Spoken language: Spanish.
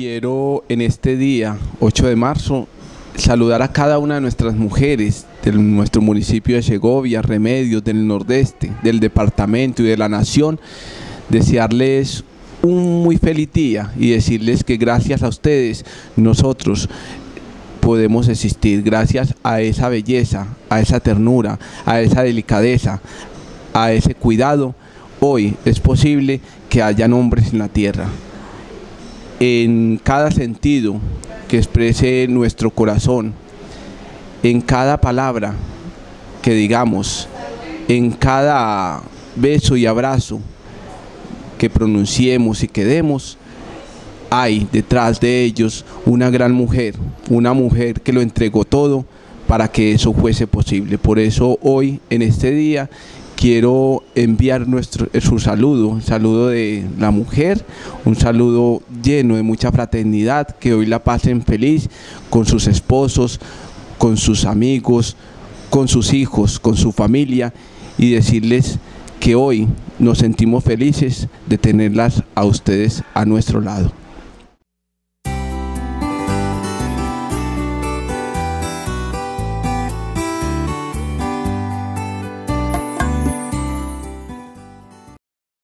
Quiero en este día, 8 de marzo, saludar a cada una de nuestras mujeres de nuestro municipio de Segovia, Remedios, del Nordeste, del departamento y de la nación, desearles un muy feliz día y decirles que gracias a ustedes nosotros podemos existir, gracias a esa belleza, a esa ternura, a esa delicadeza, a ese cuidado. Hoy es posible que hayan hombres en la tierra. En cada sentido que exprese nuestro corazón, en cada palabra que digamos, en cada beso y abrazo que pronunciemos y que demos, hay detrás de ellos una gran mujer, una mujer que lo entregó todo para que eso fuese posible. Por eso hoy, en este día, quiero enviar su saludo, el saludo de la mujer, un saludo lleno de mucha fraternidad, que hoy la pasen feliz con sus esposos, con sus amigos, con sus hijos, con su familia, y decirles que hoy nos sentimos felices de tenerlas a ustedes a nuestro lado.